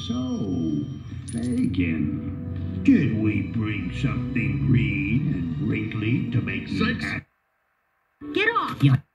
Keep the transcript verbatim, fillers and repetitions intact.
So, Fagin, did we bring something green and wrinkly to make you Sykes? happy? Get off, you